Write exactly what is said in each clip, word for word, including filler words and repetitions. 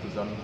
zusammen.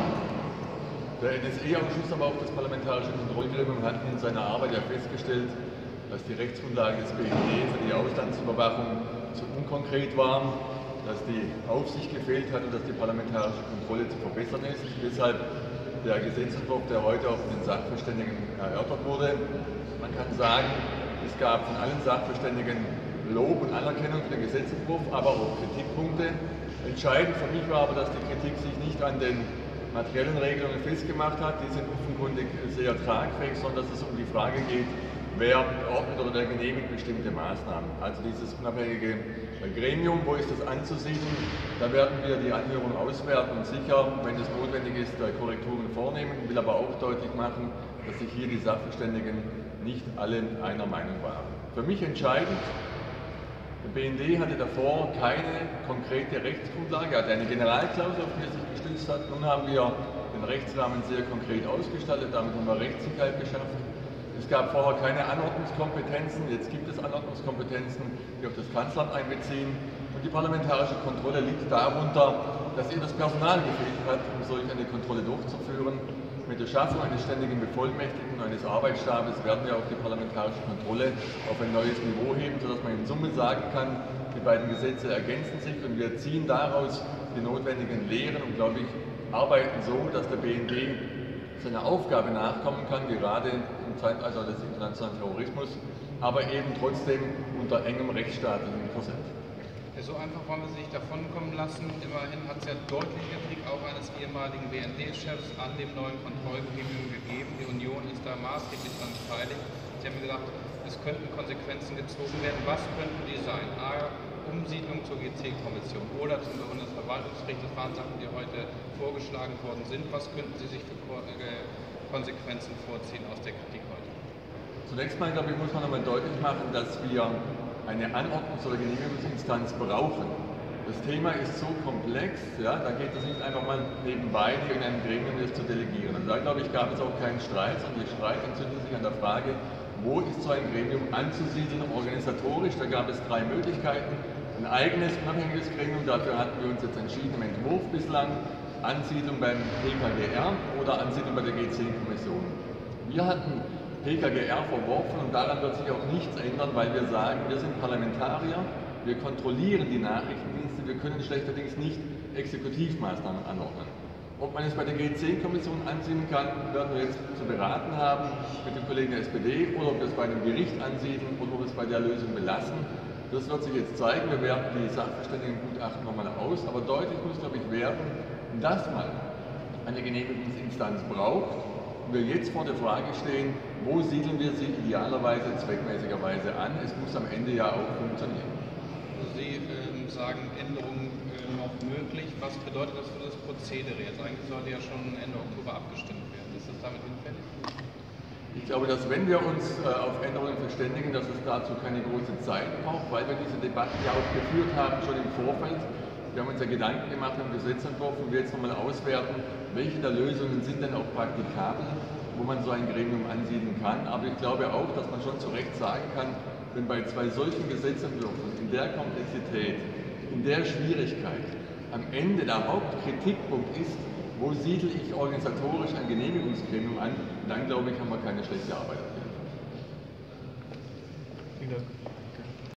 Der N S E-Ausschuss, aber auch das Parlamentarische Kontrollgremium hatten in seiner Arbeit ja festgestellt, dass die Rechtsgrundlagen des B N D für die Auslandsüberwachung zu unkonkret waren, dass die Aufsicht gefehlt hat und dass die parlamentarische Kontrolle zu verbessern ist. Deshalb der Gesetzentwurf, der heute auf den Sachverständigen erörtert wurde. Man kann sagen, es gab von allen Sachverständigen Lob und Anerkennung für den Gesetzentwurf, aber auch Kritikpunkte. Entscheidend für mich war aber, dass die Kritik sich nicht an den materiellen Regelungen festgemacht hat. Die sind offenkundig sehr tragfähig, sondern dass es um die Frage geht, wer ordnet oder wer genehmigt bestimmte Maßnahmen. Also dieses unabhängige Gremium, wo ist das anzusiedeln? Da werden wir die Anhörung auswerten und sicher, wenn es notwendig ist, Korrekturen vornehmen. Ich will aber auch deutlich machen, dass sich hier die Sachverständigen nicht alle einer Meinung waren. Für mich entscheidend: Der B N D hatte davor keine konkrete Rechtsgrundlage, er hatte eine Generalklausel, auf die er sich gestützt hat. Nun haben wir den Rechtsrahmen sehr konkret ausgestaltet, damit haben wir Rechtssicherheit geschafft. Es gab vorher keine Anordnungskompetenzen, jetzt gibt es Anordnungskompetenzen, die auf das Kanzleramt einbeziehen. Und die parlamentarische Kontrolle liegt darunter, dass ihr das Personal gefehlt hat, um solch eine Kontrolle durchzuführen. Mit der Schaffung eines ständigen Bevollmächtigten, eines Arbeitsstabes werden wir auch die parlamentarische Kontrolle auf ein neues Niveau heben, sodass man in Summe sagen kann, die beiden Gesetze ergänzen sich und wir ziehen daraus die notwendigen Lehren und, glaube ich, arbeiten so, dass der B N D seiner Aufgabe nachkommen kann, gerade im Zeitalter des internationalen Terrorismus, aber eben trotzdem unter engem rechtsstaatlichen Korsett. So einfach wollen wir sie nicht davonkommen lassen. Immerhin hat es ja deutliche Kritik auch eines ehemaligen B N D-Chefs an dem neuen Kontrollgremium gegeben. Die Union ist da maßgeblich daran beteiligt. Sie haben gesagt, es könnten Konsequenzen gezogen werden. Was könnten die sein? A, Umsiedlung zur G C-Kommission oder zum Bundesverwaltungsgericht. Das waren Sachen, die heute vorgeschlagen worden sind. Was könnten Sie sich für Konsequenzen vorziehen aus der Kritik heute? Zunächst mal, glaube ich, muss man einmal deutlich machen, dass wir eine Anordnungs- oder Genehmigungsinstanz brauchen. Das Thema ist so komplex, ja, da geht es nicht einfach mal nebenbei, irgendeinem Gremium das zu delegieren. Und da, glaube ich, gab es auch keinen Streit, sondern der Streit entzündet sich an der Frage, wo ist so ein Gremium anzusiedeln, organisatorisch. Da gab es drei Möglichkeiten. Ein eigenes, unabhängiges Gremium, dafür hatten wir uns jetzt entschieden im Entwurf bislang, Ansiedlung beim P K G R oder Ansiedlung bei der G C-Kommission. Wir hatten P K G R verworfen und daran wird sich auch nichts ändern, weil wir sagen, wir sind Parlamentarier, wir kontrollieren die Nachrichtendienste, wir können schlechterdings nicht Exekutivmaßnahmen anordnen. Ob man es bei der G C-Kommission ansiedeln kann, werden wir jetzt zu beraten haben mit den Kollegen der S P D, oder ob wir es bei einem Gericht ansiedeln oder ob wir es bei der Lösung belassen. Das wird sich jetzt zeigen. Wir werten die Sachverständigengutachten nochmal aus, aber deutlich muss, glaube ich, werden, dass man eine Genehmigungsinstanz braucht und wir jetzt vor der Frage stehen, wo siedeln wir sie idealerweise, zweckmäßigerweise an. Es muss am Ende ja auch funktionieren. Sie ähm, sagen Änderungen äh, noch möglich. Was bedeutet das für das Prozedere? Jetzt eigentlich sollte ja schon Ende Oktober abgestimmt werden. Ist das damit hinfällig? Ich glaube, dass wenn wir uns äh, auf Änderungen verständigen, dass es dazu keine große Zeit braucht, weil wir diese Debatten ja auch geführt haben, schon im Vorfeld. Wir haben uns ja Gedanken gemacht im Gesetzentwurf und wir jetzt nochmal auswerten, welche der Lösungen sind denn auch praktikabel, wo man so ein Gremium ansiedeln kann. Aber ich glaube auch, dass man schon zu Recht sagen kann, wenn bei zwei solchen Gesetzentwürfen in der Komplexität, in der Schwierigkeit am Ende der Hauptkritikpunkt ist, wo siedle ich organisatorisch ein Genehmigungsgremium an, dann glaube ich, haben wir keine schlechte Arbeit. Vielen Dank.